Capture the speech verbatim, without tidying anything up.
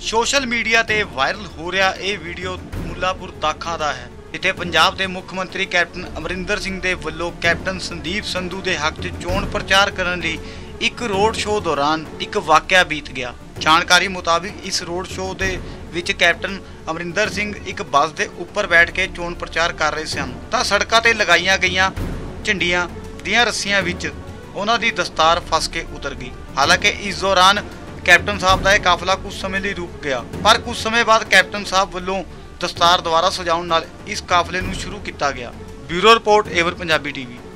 Social media ते viral हो रहा यह वीडियो मुल्लापुर दाखा दा है, जिथे पंजाब के मुख मंत्री कैप्टन अमरिंदर सिंह दे वल्लों कैप्टन संदीप संधू के हक च चोण प्रचार करने लई एक रोड शो दौरान एक वाकया बीत गया। जानकारी मुताबिक इस रोड शो दे विच कैप्टन अमरिंदर सिंह एक बस के उपर बैठ के चोण प्रचार कर रहे सन तां सड़कों ते लगाईयां गईयां झंडियां दियां रस्सियां विच उन्हां दी दस्तार फस के उतर गई। हालांकि इस दौरान कैप्टन साहब का यह काफिला कुछ समय लिए रुक गया, पर कुछ समय बाद कैप्टन साहब वालों दस्तार दोबारा सजाउण नाल इस काफिले नूं शुरू किया गया। Bureau report ever Punjabi TV.